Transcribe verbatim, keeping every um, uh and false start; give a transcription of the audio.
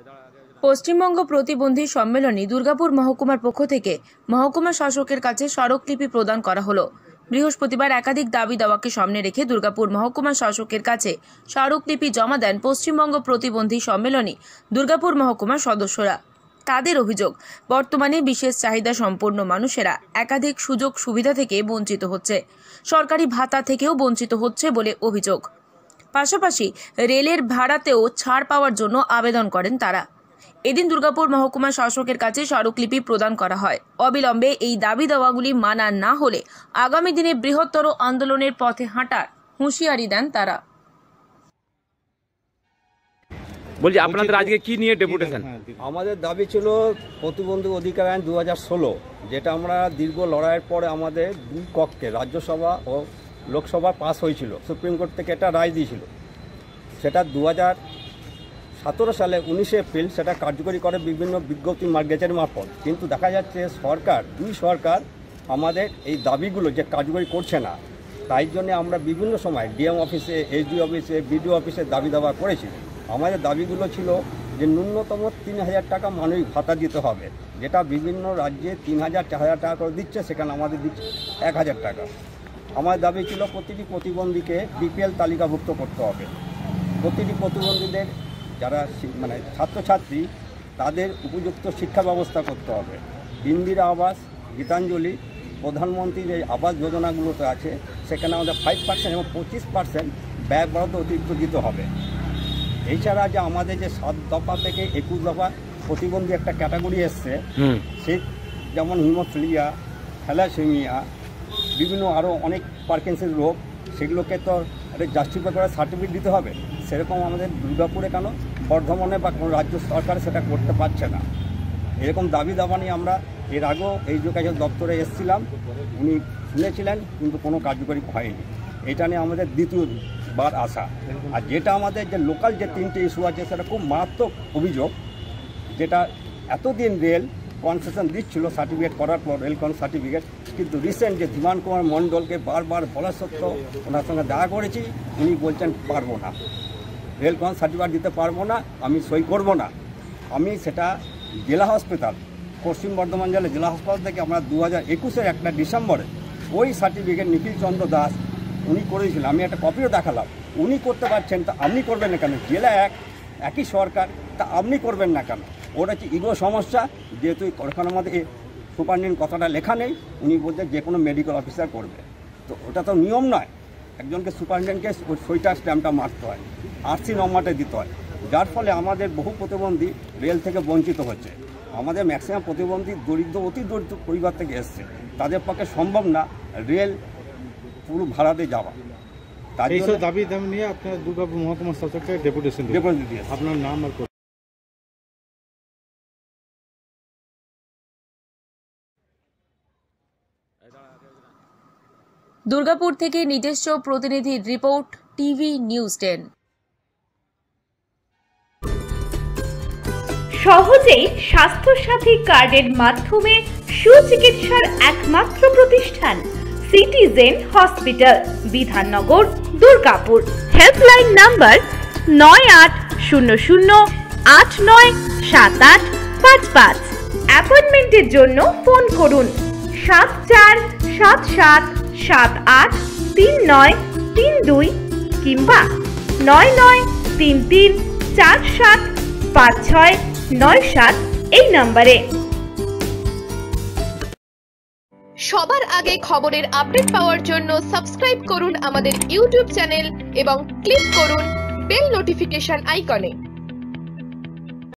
পশ্চিমবঙ্গ প্রতিবন্ধী সম্মেলনী দুর্গাপুর মহকুমার পক্ষ থেকে মহকুমা শাসকের কাছে স্মারকলিপি প্রদান করা হলো। বৃহস্পতিবার একাধিক দাবি দাওয়াকে সামনে রেখে দুর্গাপুর মহকুমা শাসকের কাছে স্মারকলিপি জমা দেন পশ্চিমবঙ্গ প্রতিবন্ধী সম্মেলনী দুর্গাপুর মহকুমার সদস্যরা। তাদের অভিযোগ, বর্তমানে বিশেষ চাহিদা সম্পন্ন মানুষেরা একাধিক সুযোগ সুবিধা থেকে বঞ্চিত হচ্ছে, সরকারি ভাতা থেকেও বঞ্চিত হচ্ছে বলে অভিযোগ। পাশাপাশি রেলের ভাড়াতেও ছাড় পাওয়ার জন্য আবেদন করেন তারা। এদিন দুর্গাপুর মহকুমা শাসকের কাছে স্মারকলিপি প্রদান করা হয়। অবিলম্বে এই দাবি দাওয়াগুলি মানা না হলে আগামী দিনে বৃহত্তর আন্দোলনের পথে হাঁটার হুঁশিয়ারি দেন তারা। বলছি, আপনাদের আজকে কি নিয়ে ডেপুটেশন? আমাদের দাবি ছিল প্রতিবন্ধী অধিকার আইন দু হাজার ষোলো, যেটা আমরা দীর্ঘ লড়াইয়ের পরে আমাদের দুই কক্ষে রাজ্যসভা ও লোকসভা পাস হয়েছিল। সুপ্রিম কোর্ট থেকে একটা রায় দিয়েছিল। সেটা দু হাজার সতেরো সালে উনিশে এপ্রিল সেটা কার্যকরী করে বিভিন্ন বিজ্ঞপ্তি গেজেট মারফত। কিন্তু দেখা যাচ্ছে সরকার দুই সরকার আমাদের এই দাবিগুলো যে কার্যকরী করছে না। তাই জন্য আমরা বিভিন্ন সময় ডিএম অফিসে, এসডি অফিসে, বিডিও অফিসে দাবি দাওয়া করেছি। আমাদের দাবিগুলো ছিল যে ন্যূনতম তিন হাজার টাকা মানবিক ভাতা দিতে হবে, যেটা বিভিন্ন রাজ্যে তিন হাজার চার হাজার টাকা করে দিচ্ছে, সেখানে আমাদের দিচ্ছে এক হাজার টাকা। আমাদের দাবি ছিল প্রতিটি প্রতিবন্ধীকে বিপিএল তালিকাভুক্ত করতে হবে। প্রতিটি প্রতিবন্ধীদের যারা মানে ছাত্রছাত্রী তাদের উপযুক্ত শিক্ষা ব্যবস্থা করতে হবে। ইন্দিরা আবাস, গীতাঞ্জলি, প্রধানমন্ত্রীর এই আবাস যোজনাগুলোতে আছে, সেখানে আমাদের ফাইভ পার্সেন্ট এবং পঁচিশ পার্সেন্ট ব্যয় বরাদ্দ অতিরিক্ত দিতে হবে। এছাড়া যে আমাদের যে সাত দফা থেকে একুশ দফা প্রতিবন্ধী একটা ক্যাটাগরি এসছে, সে যেমন হিমোফিলিয়া, থ্যালাসেমিয়া, বিভিন্ন আরও অনেক পার্কিনসন্স রোগ, সেগুলোকে তো একটা জাস্টিফাই করে সার্টিফিকেট দিতে হবে। সেরকম আমাদের দুর্গাপুরে কেন বর্ধমানে বা কোনো রাজ্য সরকার সেটা করতে পারছে না। এরকম দাবি দাবা নিয়ে আমরা এর আগেও এই যোগাযোগ দপ্তরে এসেছিলাম, উনি শুনেছিলেন, কিন্তু কোনো কার্যকরী হয়নি। এটা নিয়ে আমাদের দ্বিতীয়বার আসা। আর যেটা আমাদের যে লোকাল যে তিনটে ইস্যু আছে, সেটা খুব মারাত্মক অভিযোগ, যেটা এতদিন রেল কনসেশন দিচ্ছিল সার্টিফিকেট করার পর, রেল কন সার্টিফিকেট, কিন্তু রিসেন্ট যে ধীমান কুমার মণ্ডলকে বারবার বলা সত্ত্বেও ওনার সঙ্গে দেখা করেছি, উনি বলছেন পারবো না, রেল কন সার্টিফিকেট দিতে পারবো না, আমি সই করব না। আমি সেটা জেলা হসপিটাল, পশ্চিম বর্ধমান জেলার জেলা হাসপাতাল থেকে আমরা দু হাজার একুশের একটা ডিসেম্বরে ওই সার্টিফিকেট নিখিল চন্দ্র দাস উনি করেছিলেন, আমি একটা কপিও দেখালাম। উনি করতে পারছেন, তা আপনি করবেন না কেন? জেলা এক, একই সরকার, তা আপনি করবেন না কেন? ওটা হচ্ছে ইগো সমস্যা। যেহেতু ওখানে আমাদের সুপারিনটেন্ডেন্ট কথাটা লেখা নেই, উনি বলছেন যে কোনো মেডিকেল অফিসার করবে, তো ওটা তো নিয়ম নয়। একজনকে সুপারিনটেন্ডেন্টকে সইটা স্ট্যাম্পটা মারতে হয়, আরসি নম্বরটা দিতে হয়, যার ফলে আমাদের বহু প্রতিবন্ধী রেল থেকে বঞ্চিত হচ্ছে। আমাদের ম্যাক্সিমাম প্রতিবন্ধী দরিদ্র, অতি দরিদ্র পরিবার থেকে এসছে, তাদের পক্ষে সম্ভব না রেল পুরো ভাড়াতে যাওয়া। তার এই দাবি দাবি নিয়ে আপনার দুর্গাপুর মহকুমা শাসককে ডেপুটেশন ডেপুটেশন দিয়ে আপনার নাম আর দুর্গাপুর থেকে নিজস্ব প্রতিনিধির রিপোর্ট, টিভি নিউজ টেন। সহজেই স্বাস্থ্যসাথী কার্ডের মাধ্যমে সুচিকিৎসার একমাত্র প্রতিষ্ঠান citizen hospital, Bidhannagar, Durgapur. Helpline number নয় আট শূন্য শূন্য আট নয় সাত আট পাঁচ পাঁচ। অ্যাপয়েন্টমেন্টের জন্য ফোন করুন সাত চার সাত সাত সাত আট তিন নয় তিন দুই কিংবা নয় নয় তিন তিন চার সাত পাঁচ ছয় নয় সাত এই নম্বরে। সবার আগে খবরের আপডেট পাওয়ার জন্য সাবস্ক্রাইব করুন আমাদের ইউটিউব চ্যানেল এবং ক্লিক করুন বেল নোটিফিকেশন আইকনে।